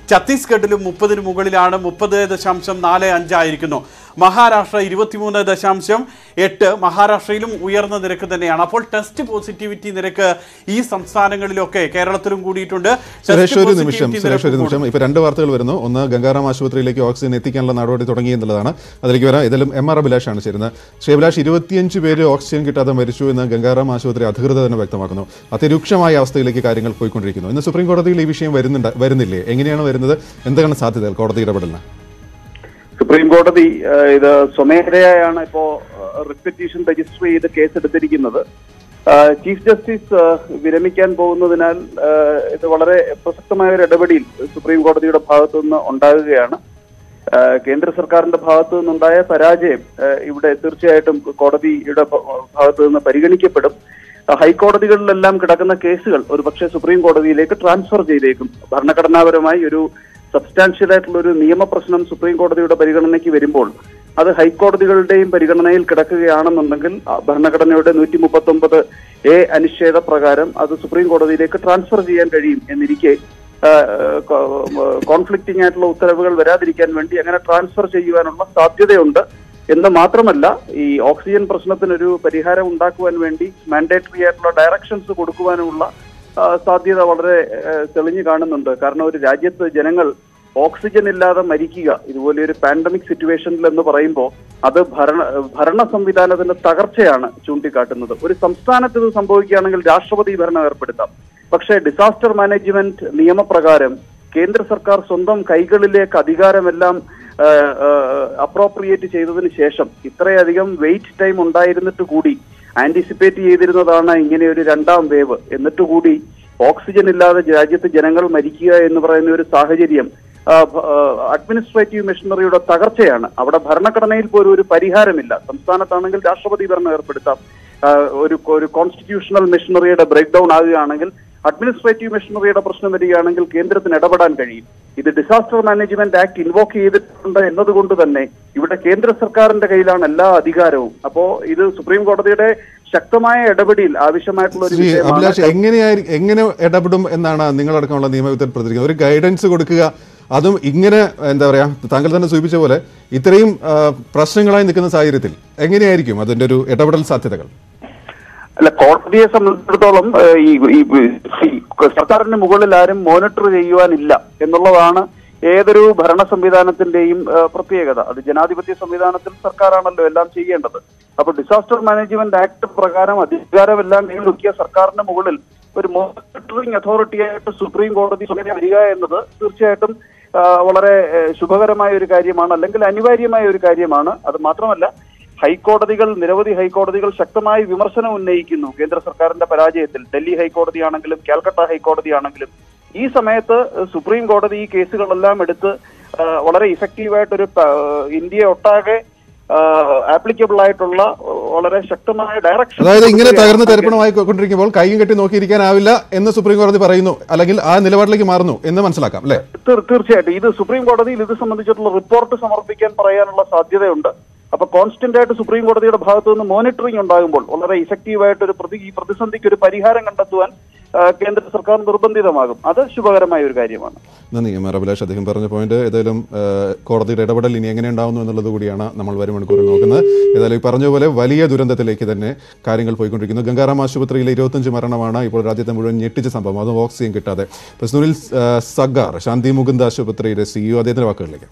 ഛത്തീസ്ഗഡിലും മുപ്പതിന് മുകളിലാണ്, മുപ്പത് ദശാംശം നാല് അഞ്ചായിരിക്കുന്നു. മഹാരാഷ്ട്ര ഇരുപത്തിമൂന്ന് ദശാംശം എട്ട്, മഹാരാഷ്ട്രയിലും ഉയർന്ന നിരക്ക് തന്നെയാണ്. അപ്പോൾ ടെസ്റ്റ് പോസിറ്റിവിറ്റി നിരക്ക് ഈ സംസ്ഥാനങ്ങളിലൊക്കെ കേരളത്തിലും കൂടിയിട്ടുണ്ട്. സുരേഷ് ഒരു നിമിഷം സുരേഷ് ഒരു നിമിഷം ഇപ്പൊ രണ്ട് വാർത്തകൾ വരുന്നു. ഒന്ന്, ഗംഗാറാം ആശുപത്രിയിലേക്ക് ഓക്സിജൻ എത്തിക്കാനുള്ള നടപടി തുടങ്ങി എന്നുള്ളതാണ്. അതിലേക്ക് വരാം. ഇതിലും എം ആർ അഭിലാഷാണ് ചേരുന്നത്. ശ്രീ അഭിലാഷ്, ഇരുപത്തിയഞ്ച് പേര് ഓക്സിജൻ കിട്ടാതെ മരിച്ചു എന്ന് ഗംഗാറാം ആശുപത്രി അധികൃതർ തന്നെ വ്യക്തമാക്കുന്നു. അതിരൂക്ഷമായ അവസ്ഥയിലേക്ക് കാര്യങ്ങൾ പോയിക്കൊണ്ടിരിക്കുന്നു. ഇന്ന് സുപ്രീം കോടതിയിൽ ഈ വിഷയം വരുന്നുണ്ട് വരുന്നില്ലേ? എങ്ങനെയാണ് വരുന്നത്? എന്താണ് സാധ്യതകൾ കോടതി ഇടപെടലിന്? സുപ്രീം കോടതി ഇത് സ്വമേധയായാണ് ഇപ്പോ റിപ്പറ്റീഷൻ രജിസ്റ്റർ ചെയ്ത് കേസെടുത്തിരിക്കുന്നത്. ചീഫ് ജസ്റ്റിസ് വിരമിക്കാൻ പോകുന്നതിനാൽ ഇത് വളരെ പ്രസക്തമായ ഒരു ഇടപെടൽ സുപ്രീം കോടതിയുടെ ഭാഗത്തു നിന്ന് ഉണ്ടാകുകയാണ്. കേന്ദ്ര സർക്കാരിന്റെ ഭാഗത്തു നിന്നുണ്ടായ പരാജയം ഇവിടെ തീർച്ചയായിട്ടും കോടതിയുടെ ഭാഗത്തു നിന്ന് പരിഗണിക്കപ്പെടും. ഹൈക്കോടതികളിലെല്ലാം കിടക്കുന്ന കേസുകൾ ഒരുപക്ഷെ സുപ്രീം കോടതിയിലേക്ക് ട്രാൻസ്ഫർ ചെയ്തേക്കും. ഭരണഘടനാപരമായി ഒരു സബ്സ്റ്റാൻഷ്യൽ ആയിട്ടുള്ള ഒരു നിയമപ്രശ്നം സുപ്രീം കോടതിയുടെ പരിഗണനയ്ക്ക് വരുമ്പോൾ അത് ഹൈക്കോടതികളുടെയും പരിഗണനയിൽ കിടക്കുകയാണെന്നുണ്ടെങ്കിൽ ഭരണഘടനയുടെ നൂറ്റി മുപ്പത്തി ഒമ്പത് എ അനുച്ഛേദ പ്രകാരം അത് സുപ്രീം കോടതിയിലേക്ക് ട്രാൻസ്ഫർ ചെയ്യാൻ കഴിയും എന്നിരിക്കെ കോൺഫ്ലിക്റ്റിംഗ് ആയിട്ടുള്ള ഉത്തരവുകൾ വരാതിരിക്കാൻ വേണ്ടി അങ്ങനെ ട്രാൻസ്ഫർ ചെയ്യുവാനുള്ള സാധ്യതയുണ്ട് എന്ന് മാത്രമല്ല, ഈ ഓക്സിജൻ പ്രശ്നത്തിനൊരു പരിഹാരം ഉണ്ടാക്കുവാൻ വേണ്ടി മാൻഡേറ്ററി ആയിട്ടുള്ള ഡയറക്ഷൻസ് കൊടുക്കുവാനുമുള്ള സാധ്യത വളരെ തെളിഞ്ഞു കാണുന്നുണ്ട്. കാരണം ഒരു രാജ്യത്ത് ജനങ്ങൾ ഓക്സിജൻ ഇല്ലാതെ മരിക്കുക ഇതുപോലെ ഒരു പാൻഡമിക് സിറ്റുവേഷനിൽ എന്ന് പറയുമ്പോൾ അത് ഭരണ ഭരണ സംവിധാനത്തിന്റെ തകർച്ചയാണ് ചൂണ്ടിക്കാട്ടുന്നത്. ഒരു സംസ്ഥാനത്ത് ഇത് സംഭവിക്കുകയാണെങ്കിൽ രാഷ്ട്രപതി ഭരണം ഏർപ്പെടുത്താം. പക്ഷേ ഡിസാസ്റ്റർ മാനേജ്മെന്റ് നിയമപ്രകാരം കേന്ദ്ര സർക്കാർ സ്വന്തം കൈകളിലേക്ക് അധികാരമെല്ലാം അപ്രോപ്രിയേറ്റ് ചെയ്തതിന് ശേഷം ഇത്രയധികം വെയിറ്റ് ടൈം ഉണ്ടായിരുന്നിട്ട് കൂടി ആന്റിസിപ്പേറ്റ് ചെയ്തിരുന്നതാണ് ഇങ്ങനെ ഒരു രണ്ടാം വേവ്. എന്നിട്ട് കൂടി ഓക്സിജൻ ഇല്ലാതെ രാജ്യത്ത് ജനങ്ങൾ മരിക്കുക എന്ന് പറയുന്ന ഒരു സാഹചര്യം അഡ്മിനിസ്ട്രേറ്റീവ് മെഷീനറിയുടെ തകർച്ചയാണ്. അവിടെ ഭരണഘടനയിൽ പോലും ഒരു പരിഹാരമില്ല. സംസ്ഥാനത്താണെങ്കിൽ രാഷ്ട്രപതി ഭരണം ഏർപ്പെടുത്താം. ഒരു ഒരു കോൺസ്റ്റിറ്റ്യൂഷണൽ മെഷീനറിയുടെ ബ്രേക്ക് ഡൗൺ ആകുകയാണെങ്കിൽ, അഡ്മിനിസ്ട്രേറ്റീവ് മെഷീനറിയുടെ പ്രശ്നം വരികയാണെങ്കിൽ കേന്ദ്രത്തിന് ഇടപെടാൻ കഴിയും. ഇത് ഡിസാസ്റ്റർ മാനേജ്മെന്റ് ആക്ട് ഇൻവോക്ക് ചെയ്തിട്ടുണ്ട് എന്നതുകൊണ്ട് തന്നെ ഇവിടെ കേന്ദ്ര സർക്കാരിന്റെ കയ്യിലാണ് എല്ലാ അധികാരവും. അപ്പോ ഇത് സുപ്രീം കോടതിയുടെ ശക്തമായ ഇടപെടൽ ആവശ്യമായിട്ടുള്ള ഒരു അഭിലാഷ് എങ്ങനെയായിരിക്കും എങ്ങനെ ഇടപെടും എന്നാണ് നിങ്ങളടക്കമുള്ള നിയമവിധത്തിൽ പ്രതികരിക്കുന്നത്? ഒരു ഗൈഡൻസ് കൊടുക്കുക, അതും ഇങ്ങനെ എന്താ പറയാ, താങ്കൾ തന്നെ സൂചിപ്പിച്ച പോലെ ഇത്രയും പ്രശ്നങ്ങളായി നിൽക്കുന്ന സാഹചര്യത്തിൽ എങ്ങനെയായിരിക്കും അതിന്റെ ഒരു ഇടപെടൽ സാധ്യതകൾ? അല്ല, കോടതിയെ സംബന്ധിച്ചിടത്തോളം ഈ സർക്കാരിന് മുകളിൽ ആരും മോണിറ്റർ ചെയ്യുവാനില്ല എന്നുള്ളതാണ് ഏതൊരു ഭരണ സംവിധാനത്തിന്റെയും പ്രത്യേകത. അത് ജനാധിപത്യ സംവിധാനത്തിൽ സർക്കാരാണല്ലോ എല്ലാം ചെയ്യേണ്ടത്. അപ്പൊ ഡിസാസ്റ്റർ മാനേജ്മെന്റ് ആക്ട് പ്രകാരം അധികാരമെല്ലാം കൈവക്കിയ സർക്കാരിന് മുകളിൽ ഒരു മോണിറ്ററിംഗ് അതോറിറ്റി ആയിട്ട് സുപ്രീം കോടതി വരിക എന്നത് തീർച്ചയായിട്ടും വളരെ ശുഭകരമായ ഒരു കാര്യമാണ്, അല്ലെങ്കിൽ അനിവാര്യമായ ഒരു കാര്യമാണ്. അത് മാത്രമല്ല, ഹൈക്കോടതികൾ നിരവധി ഹൈക്കോടതികൾ ശക്തമായി വിമർശനം ഉന്നയിക്കുന്നു കേന്ദ്ര സർക്കാരിന്റെ പരാജയത്തിൽ. ഡൽഹി ഹൈക്കോടതിയാണെങ്കിലും കാൽക്കട്ട ഹൈക്കോടതിയാണെങ്കിലും ഈ സമയത്ത് സുപ്രീം കോടതി ഈ കേസുകളെല്ലാം എടുത്ത് വളരെ ഇഫക്റ്റീവായിട്ടൊരു ഇന്ത്യ ഒട്ടാകെ ആപ്ലിക്കബിൾ ആയിട്ടുള്ള വളരെ ശക്തമായ ഡയറക്ഷൻ, അതായത് ഇങ്ങനെ തകർന്ന് തരിപ്പണമായി കൊണ്ടിരിക്കുമ്പോൾ കൈയും കെട്ടി നോക്കിയിരിക്കാനാവില്ല എന്ന് സുപ്രീം കോടതി പറയുന്നു, അല്ലെങ്കിൽ ആ നിലപാടിലേക്ക് മാറുന്നു എന്ന് മനസ്സിലാക്കാം അല്ലെ? തീർച്ചയായിട്ടും ഇത് സുപ്രീം കോടതിയിൽ ഇത് സംബന്ധിച്ചിട്ടുള്ള റിപ്പോർട്ട് സമർപ്പിക്കാൻ പറയാനുള്ള സാധ്യതയുണ്ട്. അപ്പൊ കോൺസ്റ്റന്റ് ആയിട്ട് സുപ്രീം കോടതിയുടെ ഭാഗത്തു നിന്ന് മോണിറ്ററിംഗ് ഉണ്ടാകുമ്പോൾ വളരെ ഇഫക്റ്റീവായിട്ട് ഒരു പ്രതി ഈ പ്രതിസന്ധിക്ക് ഒരു പരിഹാരം കണ്ടെത്തുവാൻ കേന്ദ്ര സർക്കാർ നിർബന്ധിതമാകും. അത് ശുഭകരമായ ഒരു കാര്യമാണ്. നന്ദി എം ആർ അഭിലാഷ്. അദ്ദേഹം പറഞ്ഞ പോയിന്റ് ഏതായാലും കോടതിയുടെ ഇടപെടൽ ഇനി എങ്ങനെ ഉണ്ടാവുന്നു എന്നുള്ളത് കൂടിയാണ് നമ്മൾ വരും മണിക്കൂറിൽ നോക്കുന്നത്. ഏതായാലും ഈ പറഞ്ഞ പോലെ വലിയ ദുരന്തത്തിലേക്ക് തന്നെ കാര്യങ്ങൾ പോയിക്കൊണ്ടിരിക്കുന്നു. ഗംഗാറാം ആശുപത്രിയിലെ ഇരുപത്തഞ്ച് മരണമാണ് ഇപ്പോൾ രാജ്യത്തെ മുഴുവൻ ഞെട്ടിച്ച സംഭവം, അതും ഓക്സിജൻ കിട്ടാതെ. സുനിൽ സഗാർ, ശാന്തി മുകുന്ദ് ആശുപത്രിയുടെ സിഇഒ, അദ്ദേഹത്തിന്റെ വാക്കുകളിലേക്ക്.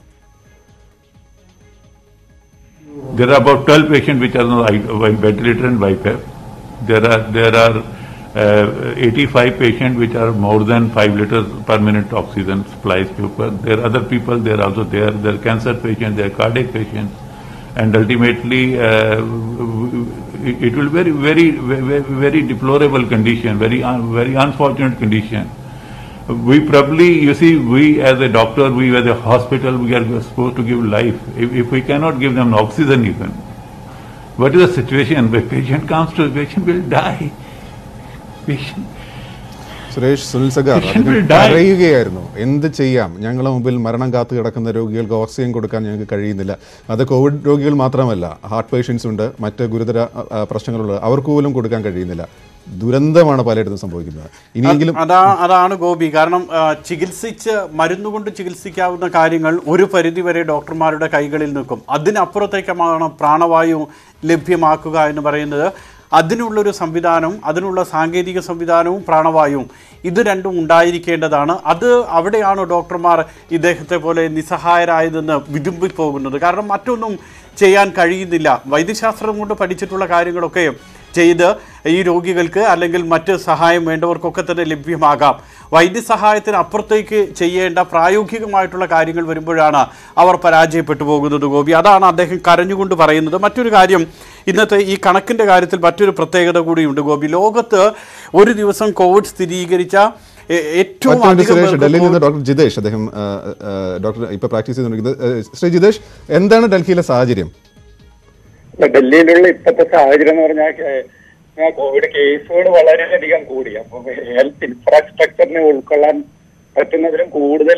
There are about twelve patients which are on ventilator and BiPAP. There are there are uh, eighty-five patients which are more than five liters per minute oxygen supplies. People. There are other people. They are also there. There are cancer patients. There are cardiac patients, and ultimately uh, it, it will be very very very very deplorable condition. Very un, very unfortunate condition. We probably, you see, we as a doctor, we as a hospital, we are supposed to give life. If, if we cannot give them oxygen even, what is the situation? When patient comes to, the patient will die. Patient. Suresh, Sunil സഗാർ പറയുകയായിരുന്നു, എന്ത് ചെയ്യാം, ഞങ്ങളുടെ മുമ്പിൽ മരണം കാത്തു കിടക്കുന്ന രോഗികൾക്ക് oxygen കൊടുക്കാൻ ഞങ്ങൾക്ക് കഴിയുന്നില്ല. അത് കോവിഡ് രോഗികൾ മാത്രമല്ല, ഹാർട്ട് പേഷ്യൻസ് ഉണ്ട്, മറ്റ് ഗുരുതര പ്രശ്നങ്ങളുള്ള അവർക്ക് പോലും കൊടുക്കാൻ കഴിയുന്നില്ല. ദുരന്തമാണ് പലയിടത്തും സംഭവിക്കുന്നത്. ഇനിയെങ്കിലും അതാ അതാണ് ഗോപി. കാരണം ചികിത്സിച്ച് മരുന്നുകൊണ്ട് ചികിത്സിക്കാവുന്ന കാര്യങ്ങൾ ഒരു പരിധിവരെ ഡോക്ടർമാരുടെ കൈകളിൽ നിൽക്കും. അതിനപ്പുറത്തേക്കാണ് പ്രാണവായു ലഭ്യമാക്കുക എന്ന് പറയുന്നത്. അതിനുള്ളൊരു സംവിധാനം, അതിനുള്ള സാങ്കേതിക സംവിധാനവും പ്രാണവായുവും ഇത് രണ്ടും ഉണ്ടായിരിക്കേണ്ടതാണ്. അത് അവിടെയാണ് ഡോക്ടർമാർ ഇദ്ദേഹത്തെ പോലെ നിസ്സഹായരായതെന്ന് വിതുമ്പിപ്പോകുന്നത്. കാരണം മറ്റൊന്നും ചെയ്യാൻ കഴിയുന്നില്ല. വൈദ്യശാസ്ത്രം കൊണ്ട് പഠിച്ചിട്ടുള്ള കാര്യങ്ങളൊക്കെ ചെയ്ത് ഈ രോഗികൾക്ക് അല്ലെങ്കിൽ മറ്റ് സഹായം വേണ്ടവർക്കൊക്കെ തന്നെ ലഭ്യമാകാം. വൈദ്യസഹായത്തിന് അപ്പുറത്തേക്ക് ചെയ്യേണ്ട പ്രായോഗികമായിട്ടുള്ള കാര്യങ്ങൾ വരുമ്പോഴാണ് അവർ പരാജയപ്പെട്ടു പോകുന്നത് ഗോപി. അതാണ് അദ്ദേഹം കരഞ്ഞുകൊണ്ട് പറയുന്നത്. മറ്റൊരു കാര്യം, ഇന്നത്തെ ഈ കണക്കിൻ്റെ കാര്യത്തിൽ മറ്റൊരു പ്രത്യേകത കൂടിയുണ്ട് ഗോപി. ലോകത്ത് ഒരു ദിവസം കോവിഡ് സ്ഥിരീകരിച്ച ഏറ്റവും ഡൽഹിയിൽ നിന്ന് ഡോക്ടർ ജിതേഷ്, അദ്ദേഹം ഡോക്ടർ ഇപ്പൊ പ്രാക്ടീസ് ചെയ്തുകൊണ്ടിരിക്കുന്നത്. ശ്രീ ജിതേഷ്, എന്താണ് ഡൽഹിയിലെ സാഹചര്യം? ഡൽഹിയിലുള്ള ഇപ്പോഴത്തെ സാഹചര്യം എന്ന് പറഞ്ഞാൽ കോവിഡ് കേസുകൾ വളരെയധികം കൂടി. അപ്പൊ ഹെൽത്ത് ഇൻഫ്രാസ്ട്രക്ചറിനെ ഉൾക്കൊള്ളാൻ പറ്റുന്നതിലും കൂടുതൽ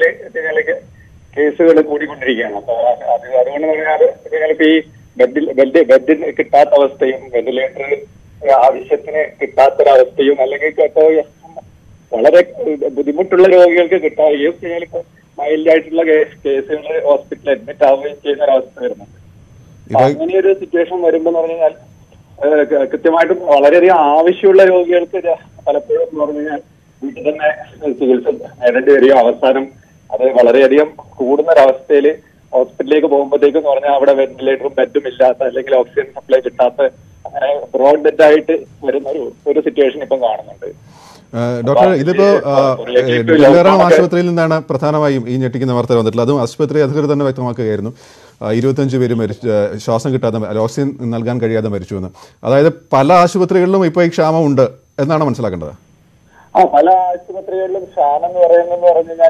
കേസുകൾ കൂടിക്കൊണ്ടിരിക്കുകയാണ്. അപ്പൊ അത് അതുകൊണ്ട് പറഞ്ഞാൽ ഇപ്പൊ ഈ ബെഡിൽ ബെഡ് ബെഡിന് കിട്ടാത്ത അവസ്ഥയും വെന്റിലേറ്റർ ആവശ്യത്തിന് കിട്ടാത്തൊരവസ്ഥയും അല്ലെങ്കിൽ ഇപ്പോൾ വളരെ ബുദ്ധിമുട്ടുള്ള രോഗികൾക്ക് കിട്ടാവുകയും ഇപ്പൊ മൈൽഡ് ആയിട്ടുള്ള കേസുകൾ ഹോസ്പിറ്റലിൽ അഡ്മിറ്റ് ആവുകയും ചെയ്യുന്ന ഒരവസ്ഥ വരുന്നുണ്ട്. അങ്ങനെയൊരു സിറ്റുവേഷൻ വരുമ്പോൾ എന്ന് പറഞ്ഞു കഴിഞ്ഞാൽ കൃത്യമായിട്ടും വളരെയധികം ആവശ്യമുള്ള രോഗികൾക്ക് പലപ്പോഴും എന്ന് പറഞ്ഞു കഴിഞ്ഞാൽ വീട്ടിൽ തന്നെ ചികിത്സ നേടേണ്ടി വരികയോ അവസാനം അത് വളരെയധികം കൂടുന്നൊരവസ്ഥയിൽ ഹോസ്പിറ്റലിലേക്ക് പോകുമ്പോഴത്തേക്കും എന്ന് പറഞ്ഞാൽ അവിടെ വെന്റിലേറ്ററും ബെഡും ഇല്ലാത്ത അല്ലെങ്കിൽ ഓക്സിജൻ സപ്ലൈ കിട്ടാത്ത അങ്ങനെ ബ്രോഡ് ഡെഡ് ആയിട്ട് വരുന്ന ഒരു ഒരു സിറ്റുവേഷൻ ഇപ്പം കാണുന്നുണ്ട്. ഡോക്ടർ, ഇതിപ്പോ ജലറാം ആശുപത്രിയിൽ നിന്നാണ് പ്രധാനമായും ഈ ഞെട്ടിക്കുന്ന വാർത്ത വന്നിട്ടുള്ളത്. അതും ആശുപത്രി അധികൃതർ തന്നെ വ്യക്തമാക്കുകയായിരുന്നു, ഇരുപത്തഞ്ച് പേര് മരിച്ചു, ശ്വാസം കിട്ടാതെ ഓക്സിജൻ നൽകാൻ കഴിയാതെ മരിച്ചുവെന്ന്. അതായത് പല ആശുപത്രികളിലും ഇപ്പോൾ ഈ ക്ഷാമം ഉണ്ട് എന്നാണ് മനസ്സിലാക്കേണ്ടത്. ആ പല ആശുപത്രികളിലും ക്ഷാമം എന്ന് പറയുന്നതെന്ന് പറഞ്ഞു കഴിഞ്ഞാൽ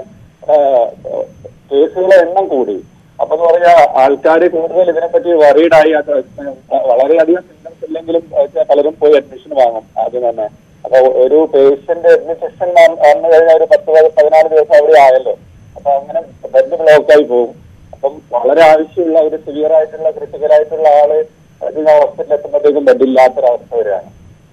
കേസുകളുടെ എണ്ണം കൂടി. അപ്പൊ എന്ന് പറഞ്ഞാൽ ആൾക്കാർ കൂടുതൽ ഇതിനെപ്പറ്റി വറീഡായി. വളരെയധികം സിംറ്റംസ് ഇല്ലെങ്കിലും പലരും പോയി അഡ്മിഷൻ വാങ്ങും ആദ്യം തന്നെ. അപ്പൊ ഒരു പേഷ്യന്റ് അഡ്മിഷൻ വന്നു കഴിഞ്ഞാൽ ഒരു പത്ത് പതിനാല് ദിവസം അവിടെ ആയല്ലോ. അപ്പൊ അങ്ങനെ ബെഡ് ബ്ലോക്കായി പോകും. അപ്പം വളരെ ആവശ്യമുള്ള ഒരു സിവിയർ ആയിട്ടുള്ള ക്രിട്ടിക്കൽ ആയിട്ടുള്ള ആള് ഹോസ്പിറ്റലിൽ എത്തുമ്പോഴത്തേക്കും ബെഡില്ലാത്തൊരവസ്ഥ വരികയാണ്.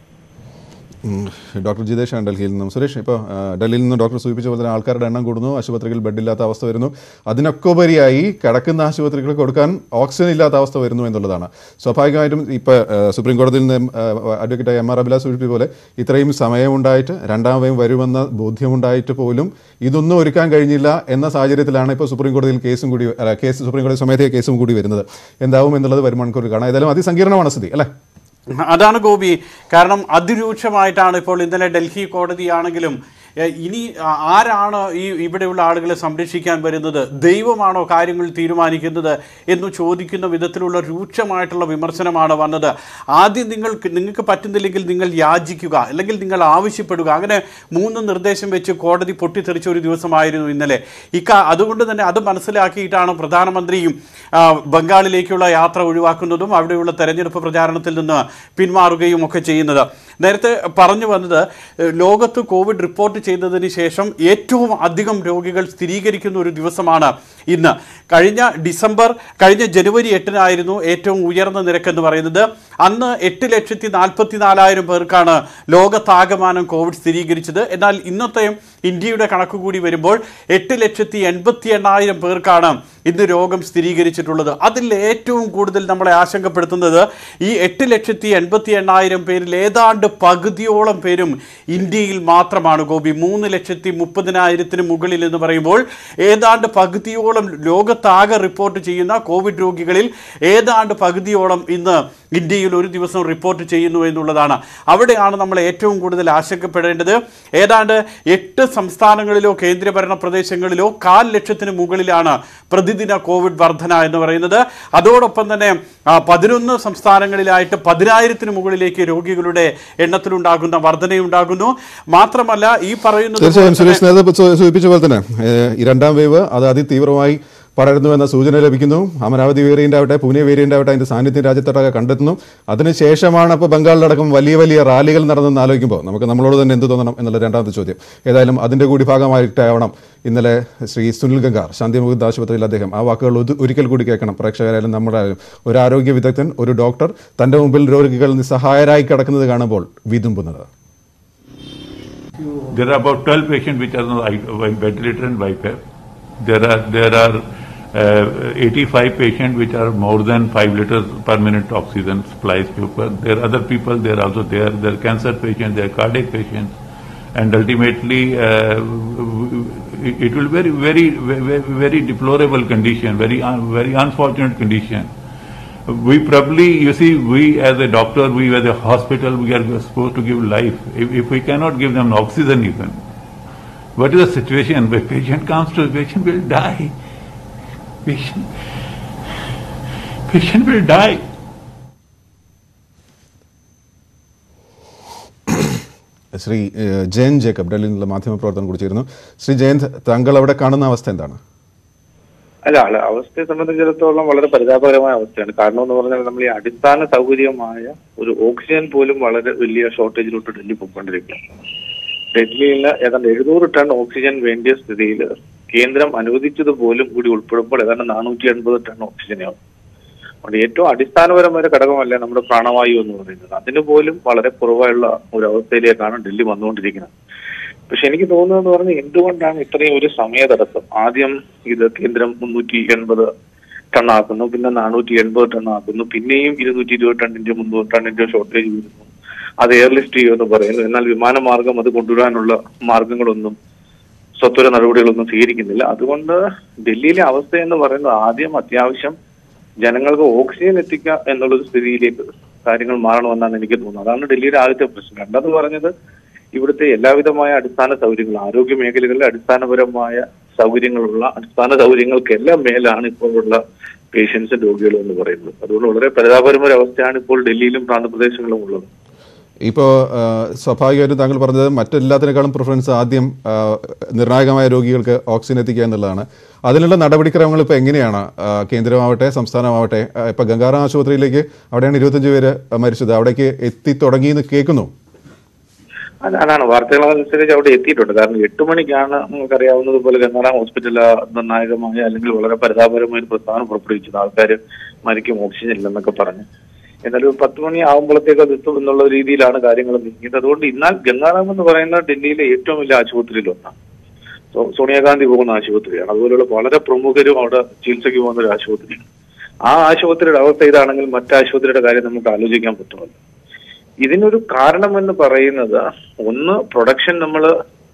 ഡോക്ടർ ജിതേഷാണ് ഡൽഹിയിൽ നിന്നും. സുരേഷ്, ഇപ്പോൾ ഡൽഹിയിൽ നിന്ന് ഡോക്ടർ സൂചിപ്പിച്ച പോലെ തന്നെ ആൾക്കാരുടെ എണ്ണം കൂടുന്നു, ആശുപത്രികളിൽ ബെഡില്ലാത്ത അവസ്ഥ വരുന്നു. അതിനൊക്കെ ഉപരിയായി കിടക്കുന്ന ആശുപത്രികൾ കൊടുക്കാൻ ഓക്സിജൻ ഇല്ലാത്ത അവസ്ഥ വരുന്നു എന്നുള്ളതാണ്. സ്വാഭാവികമായിട്ടും ഇപ്പോൾ സുപ്രീം കോടതിയിൽ നിന്ന് അഡ്വക്കേറ്റ് എം ആർ അഭിലാഷ് സൂചിപ്പിച്ച പോലെ ഇത്രയും സമയമുണ്ടായിട്ട് രണ്ടാം വേവ് വരുമെന്ന ബോധ്യമുണ്ടായിട്ട് പോലും ഇതൊന്നും ഒരുക്കാൻ കഴിഞ്ഞില്ല എന്ന സാഹചര്യത്തിലാണ് ഇപ്പോൾ സുപ്രീം കോടതിയിൽ കേസും കൂടി കേസ് സുപ്രീം കോടതി സ്വമേധയാ കേസും കൂടി വരുന്നത്. എന്താവും എന്നുള്ളത് വരും മണിക്കൂർ കാണാം. ഏതായാലും അതിസങ്കീർണമാണ് സ്ഥിതി അല്ലേ? അതാണ് ഗോപി. കാരണം അതിരൂക്ഷമായിട്ടാണ് ഇപ്പോൾ ഇന്നലെ ഡൽഹി കോടതിയാണെങ്കിലും ഇനി ആരാണ് ഈ ഇവിടെയുള്ള ആളുകളെ സംരക്ഷിക്കാൻ വരുന്നത്? ദൈവമാണോ കാര്യങ്ങൾ തീരുമാനിക്കുന്നത് എന്ന് ചോദിക്കുന്ന വിധത്തിലുള്ള രൂക്ഷമായിട്ടുള്ള വിമർശനമാണ് വന്നത്. ആദ്യം നിങ്ങൾ നിങ്ങൾക്ക് പറ്റുന്നില്ലെങ്കിൽ നിങ്ങൾ യാചിക്കുക, അല്ലെങ്കിൽ നിങ്ങൾ ആവശ്യപ്പെടുക. അങ്ങനെ മൂന്ന് നിർദ്ദേശം വെച്ച് കോടതി പൊട്ടിത്തെറിച്ച ഒരു ദിവസമായിരുന്നു ഇന്നലെ. ഇക്ക അതുകൊണ്ട് തന്നെ അത് മനസ്സിലാക്കിയിട്ടാണ് പ്രധാനമന്ത്രിയും ബംഗാളിലേക്കുള്ള യാത്ര ഒഴിവാക്കുന്നതും അവിടെയുള്ള തെരഞ്ഞെടുപ്പ് പ്രചാരണത്തിൽ നിന്ന് പിന്മാറുകയും ഒക്കെ ചെയ്യുന്നത്. നേരത്തെ പറഞ്ഞു വന്നത് ലോകത്ത് കോവിഡ് റിപ്പോർട്ട് ചെയ്തതിന് ശേഷം ഏറ്റവും അധികം രോഗികൾ സ്ഥിരീകരിക്കുന്ന ഒരു ദിവസമാണ് ഇന്ന്. കഴിഞ്ഞ ഡിസംബർ കഴിഞ്ഞ ജനുവരി എട്ടിനായിരുന്നു ഏറ്റവും ഉയർന്ന നിരക്കെന്ന് പറയുന്നത്. അന്ന് എട്ട് ലക്ഷത്തി നാൽപ്പത്തി നാലായിരം പേർക്കാണ് ലോകത്താകമാനം കോവിഡ് സ്ഥിരീകരിച്ചത്. എന്നാൽ ഇന്നത്തെ ഇന്ത്യയുടെ കണക്ക് കൂടി വരുമ്പോൾ എട്ട് ലക്ഷത്തി എൺപത്തി എണ്ണായിരം പേർക്കാണ് ഇന്ന് രോഗം സ്ഥിരീകരിച്ചിട്ടുള്ളത്. അതിൽ ഏറ്റവും കൂടുതൽ നമ്മളെ ആശങ്കപ്പെടുത്തുന്നത് ഈ എട്ട് ലക്ഷത്തി എൺപത്തി എണ്ണായിരം പേരിൽ ഏതാണ്ട് പകുതിയോളം പേരും ഇന്ത്യയിൽ മാത്രമാണ് ഗോപി. മൂന്ന് ലക്ഷത്തി മുപ്പതിനായിരത്തിന് മുകളിൽ എന്ന് പറയുമ്പോൾ ഏതാണ്ട് പകുതിയോളം ലോകത്താകെ റിപ്പോർട്ട് ചെയ്യുന്ന കോവിഡ് രോഗികളിൽ ഏതാണ്ട് പകുതിയോളം ഇന്ന് ഇന്ത്യയിൽ ഒരു ദിവസം റിപ്പോർട്ട് ചെയ്യുന്നു എന്നുള്ളതാണ്. അവിടെയാണ് നമ്മൾ ഏറ്റവും കൂടുതൽ ആശങ്കപ്പെടേണ്ടത്. ഏതാണ്ട് എട്ട് സംസ്ഥാനങ്ങളിലോ കേന്ദ്രഭരണ പ്രദേശങ്ങളിലോ കാൽ ലക്ഷത്തിന് മുകളിലാണ് പ്രതിദിന കോവിഡ് വർധന എന്ന് പറയുന്നത്. അതോടൊപ്പം തന്നെ പതിനൊന്ന് സംസ്ഥാനങ്ങളിലായിട്ട് പതിനായിരത്തിന് മുകളിലേക്ക് രോഗികളുടെ എണ്ണത്തിലുണ്ടാകുന്ന വർധനയുണ്ടാകുന്നു. മാത്രമല്ല ഈ പറയുന്നത് തീർച്ചയായും സുരേഷ് നേരത്തെ സൂചിപ്പിച്ച പോലെ തന്നെ ഈ രണ്ടാം വേവ് അത് അതിതീവ്രമായി പടരുന്നുവെന്ന സൂചന ലഭിക്കുന്നു. അമരാവതി വേരിയന്റ് ആവട്ടെ, പൂനെ വേരിയന്റ് ആവട്ടെ, അതിന്റെ സാന്നിധ്യം രാജ്യത്തൊട്ടാകെ കണ്ടെത്തുന്നു. അതിനുശേഷമാണ് ഇപ്പോൾ ബംഗാളിലടക്കം വലിയ വലിയ റാലികൾ നടന്നെന്ന് ആലോചിക്കുമ്പോൾ നമുക്ക് നമ്മളോട് തന്നെ എന്ത് തോന്നണം എന്നുള്ള രണ്ടാമത്തെ ചോദ്യം. ഏതായാലും അതിന്റെ കൂടി ഭാഗമായിട്ടാവണം ഇന്നലെ ശ്രീ സുനിൽ ഗംഗാർ ശാന്തിമുകുന്ദ് ആശുപത്രിയിൽ അദ്ദേഹം ആ വാക്കുകൾ ഒരിക്കൽ കൂടി കേൾക്കണം. പ്രേക്ഷകരായാലും നമ്മളായാലും ഒരു ആരോഗ്യ വിദഗ്ധൻ, ഒരു ഡോക്ടർ തന്റെ മുമ്പിൽ രോഗികൾ നിസ്സഹായരായി കിടക്കുന്നത് കാണുമ്പോൾ വിതുമ്പുന്നത്. There are about twelve patients which are on ventilator and BiPAP. There are there are uh, eighty-five patients which are more than five liters per minute oxygen supplies. There are other people. They are also there. There are cancer patients. There are cardiac patients, and ultimately uh, it, it will be very very very very deplorable condition. Very un, very unfortunate condition. We probably, you see, we as a doctor, we as a hospital, we are supposed to give life. If, if we cannot give them oxygen even, what is the situation? When patient comes to, patient will die. Patient, patient will die. Shri Jayant Jacob ഡൽഹിയിൽ നിന്നുള്ള മാധ്യമപ്രവർത്തനം കൂടി ചേരുന്നു. ശ്രീ ജയന്ത്, താങ്കൾ അവിടെ കാണുന്ന അവസ്ഥ എന്താണ്? അല്ല അല്ല അവസ്ഥയെ സംബന്ധിച്ചിടത്തോളം വളരെ പരിതാപകരമായ അവസ്ഥയാണ്. കാരണം എന്ന് പറഞ്ഞാൽ നമ്മൾ ഈ അടിസ്ഥാന സൗകര്യമായ ഒരു ഓക്സിജൻ പോലും വളരെ വലിയ ഷോർട്ടേജിലോട്ട് ഡൽഹി പോയിക്കൊണ്ടിരിക്കുകയാണ്. ഡൽഹിയിൽ ഏതാണ്ട് എഴുന്നൂറ് ടൺ ഓക്സിജൻ വേണ്ടിയ സ്ഥിതിയിൽ കേന്ദ്രം അനുവദിച്ചത് പോലും കൂടി ഉൾപ്പെടുമ്പോൾ ഏതാണ്ട് നാനൂറ്റി എൺപത് ടൺ ഓക്സിജനാണ്. അതുകൊണ്ട് ഏറ്റവും അടിസ്ഥാനപരമായ ഘടകമല്ല നമ്മുടെ പ്രാണവായു എന്ന് പറയുന്നത്. അതിന് പോലും വളരെ കുറവായുള്ള ഒരു അവസ്ഥയിലേക്കാണ് ഡൽഹി വന്നുകൊണ്ടിരിക്കുന്നത്. പക്ഷെ എനിക്ക് തോന്നുന്നതെന്ന് പറഞ്ഞാൽ എന്തുകൊണ്ടാണ് ഇത്രയും ഒരു സമയ തടസ്സം? ആദ്യം ഇത് കേന്ദ്രം മുന്നൂറ്റി എൺപത് ടണ്ണാക്കുന്നു, പിന്നെ നാനൂറ്റി എൺപത് ടണ്ണാക്കുന്നു, പിന്നെയും ഇരുന്നൂറ്റി ഇരുപത് ടണ്ണിന്റെ മുന്നൂറ് ടണ്ണിന്റെ ഷോർട്ടേജ് വരുന്നു. അത് എയർലിഫ്റ്റ് ചെയ്യുമെന്ന് പറയുന്നു. എന്നാൽ വിമാനമാർഗം അത് കൊണ്ടുവരാനുള്ള മാർഗങ്ങളൊന്നും സ്വത്വര നടപടികളൊന്നും സ്വീകരിക്കുന്നില്ല. അതുകൊണ്ട് ഡൽഹിയിലെ അവസ്ഥ എന്ന് പറയുന്നത് ആദ്യം അത്യാവശ്യം ജനങ്ങൾക്ക് ഓക്സിജൻ എത്തിക്കുക എന്നുള്ളൊരു സ്ഥിതിയിലേക്ക് കാര്യങ്ങൾ മാറണമെന്നാണ് എനിക്ക് തോന്നുന്നത്. അതാണ് ഡൽഹിയുടെ ആദ്യത്തെ പ്രശ്നം. രണ്ടെന്ന് പറഞ്ഞത് ഇവിടുത്തെ എല്ലാവിധമായ അടിസ്ഥാന സൗകര്യങ്ങൾ, ആരോഗ്യ മേഖലകളിലെ അടിസ്ഥാനപരമായ സൗകര്യങ്ങളുള്ള അടിസ്ഥാന സൗകര്യങ്ങൾക്കെല്ലാം മേലാണ് ഇപ്പോഴുള്ള പേഷ്യൻസും രോഗികളും എന്ന് പറയുന്നത്. അതുകൊണ്ട് വളരെ പരിതാപകരമായ അവസ്ഥയാണ് ഇപ്പോൾ ഡൽഹിയിലും പ്രാന്തപ്രദേശങ്ങളിലും ഉള്ളത്. ഇപ്പോൾ സ്വാഭാവികമായിട്ടും താങ്കൾ പറഞ്ഞത് മറ്റെല്ലാത്തിനേക്കാളും പ്രിഫറൻസ് ആദ്യം നിർണായകമായ രോഗികൾക്ക് ഓക്സിജൻ എത്തിക്കുക എന്നുള്ളതാണ്. അതിനുള്ള നടപടിക്രമങ്ങൾ ഇപ്പോൾ എങ്ങനെയാണ്? കേന്ദ്രമാവട്ടെ സംസ്ഥാനമാവട്ടെ, ഇപ്പോൾ ഗംഗാറാം ആശുപത്രിയിലേക്ക് അവിടെയാണ് ഇരുപത്തഞ്ച് പേര് മരിച്ചത്, അവിടേക്ക് എത്തി തുടങ്ങിയെന്ന് കേൾക്കുന്നു. അതാണ് വാർത്തകളനുസരിച്ച് അവിടെ എത്തിയിട്ടുണ്ട്. കാരണം എട്ട് മണിക്കാണ് നമുക്കറിയാവുന്നത് പോലെ ഗംഗാറാം ഹോസ്പിറ്റൽ നിർണായകമായ അല്ലെങ്കിൽ വളരെ പരിതാപകരമായ ഒരു പ്രസ്താവന പുറപ്പെടുവിച്ചത്. ആൾക്കാർ മരിക്കും, ഓക്സിജൻ ഇല്ലെന്നൊക്കെ പറഞ്ഞു. എന്നാൽ ഒരു പത്ത് മണി ആകുമ്പോഴത്തേക്ക് അത് എത്തും എന്നുള്ള രീതിയിലാണ് കാര്യങ്ങൾ നീങ്ങിയത്. അതുകൊണ്ട് എന്നാൽ ഗംഗാറാം എന്ന് പറയുന്ന ഡൽഹിയിലെ ഏറ്റവും വലിയ ആശുപത്രിയിൽ ഒന്നാണ്. സോണിയാഗാന്ധി പോകുന്ന ആശുപത്രിയാണ്. അതുപോലെയുള്ള വളരെ പ്രമുഖരും അവിടെ ചികിത്സയ്ക്ക് പോകുന്ന ഒരു ആശുപത്രിയാണ്. ആ ആശുപത്രിയുടെ അവസ്ഥ ഇതാണെങ്കിൽ മറ്റു ആശുപത്രിയുടെ കാര്യം നമുക്ക് ആലോചിക്കാൻ പറ്റുമല്ലോ. ഇതിനൊരു കാരണം എന്ന് പറയുന്നത്, ഒന്ന് പ്രൊഡക്ഷൻ നമ്മൾ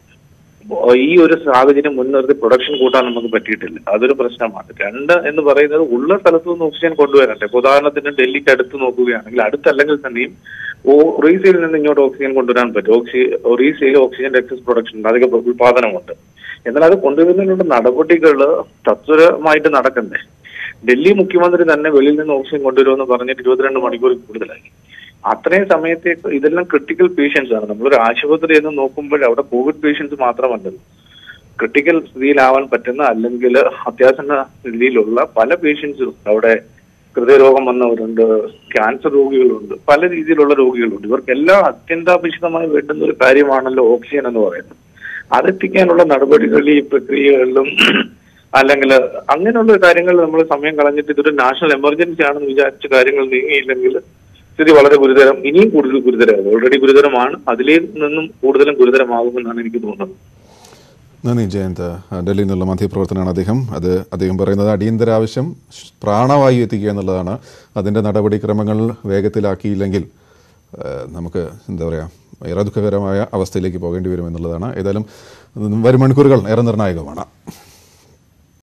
ഈ ഒരു സാഹചര്യം മുൻനിർത്തി പ്രൊഡക്ഷൻ കൂട്ടാൻ നമുക്ക് പറ്റിയിട്ടില്ല, അതൊരു പ്രശ്നമാണ്. രണ്ട് എന്ന് പറയുന്നത് ഉള്ള സ്ഥലത്തു നിന്ന് ഓക്സിജൻ കൊണ്ടുവരണ്ടേ. ഉദാഹരണത്തിന് ഡൽഹിക്ക് അടുത്ത് നോക്കുകയാണെങ്കിൽ, അടുത്തല്ലെങ്കിൽ തന്നെയും ഒറീസയിൽ നിന്ന് ഇങ്ങോട്ട് ഓക്സിജൻ കൊണ്ടുവരാൻ പറ്റും. ഓക്സി ഒറീസയിൽ ഓക്സിജന്റെ എക്സസ് പ്രൊഡക്ഷൻ ഉണ്ട്, അധികം ഉത്പാദനമുണ്ട്. എന്നാൽ അത് കൊണ്ടുവരുന്നതിനുള്ള നടപടികൾ തത്വരമായിട്ട് നടക്കണ്ടേ. ഡൽഹി മുഖ്യമന്ത്രി തന്നെ വെളിയിൽ നിന്ന് ഓക്സിജൻ കൊണ്ടുവരുമെന്ന് പറഞ്ഞിട്ട് ഇരുപത്തിരണ്ട് മണിക്കൂർ കൂടുതലായി. അത്രയും സമയത്തേക്ക് ഇതെല്ലാം ക്രിട്ടിക്കൽ പേഷ്യൻസ് ആണ്. നമ്മളൊരു ആശുപത്രി എന്ന് നോക്കുമ്പോൾ അവിടെ കോവിഡ് പേഷ്യൻസ് മാത്രമല്ലല്ലോ, ക്രിട്ടിക്കൽ സ്ഥിതിയിലാവാൻ പറ്റുന്ന അല്ലെങ്കിൽ അത്യാസന്ന സ്ഥിതിയിലുള്ള പല പേഷ്യൻസും അവിടെ. ഹൃദയരോഗം വന്നവരുണ്ട്, ക്യാൻസർ രോഗികളുണ്ട്, പല രീതിയിലുള്ള രോഗികളുണ്ട്. ഇവർക്കെല്ലാം അത്യന്താപേക്ഷിതമായി വേണ്ടുന്ന ഒരു കാര്യമാണല്ലോ ഓക്സിജൻ എന്ന് പറയുന്നത്. അതെത്തിക്കാനുള്ള നടപടികൾ ഈ പ്രക്രിയകളിലും അല്ലെങ്കിൽ അങ്ങനെയുള്ള കാര്യങ്ങൾ നമ്മൾ സമയം കളഞ്ഞിട്ട് ഇതൊരു നാഷണൽ എമർജൻസി ആണെന്ന് വിചാരിച്ച കാര്യങ്ങൾ നീങ്ങിയില്ലെങ്കിൽ സ്ഥിതി വളരെ ഗുരുതരം, ഇനിയും കൂടുതൽ ഗുരുതരമാകും. ഓൾറെഡി ഗുരുതരമാണ്, അതിലേ നിന്നും കൂടുതലും ഗുരുതരമാകുമെന്നാണ് എനിക്ക് തോന്നുന്നത്. നന്ദി ജയന്ത്. ഡൽഹിയിൽ നിന്നുള്ള മാധ്യമപ്രവർത്തനമാണ് അദ്ദേഹം. അത് അദ്ദേഹം പറയുന്നത് അടിയന്തര ആവശ്യം പ്രാണവായു എത്തിക്കുക എന്നുള്ളതാണ്. അതിൻ്റെ നടപടിക്രമങ്ങൾ വേഗത്തിലാക്കിയില്ലെങ്കിൽ നമുക്ക് എന്താ പറയുക, ഏറെ ദുഃഖകരമായ അവസ്ഥയിലേക്ക് പോകേണ്ടി വരുമെന്നുള്ളതാണ്. ഏതായാലും വരും മണിക്കൂറുകൾ ഏറെ നിർണായകമാണ്.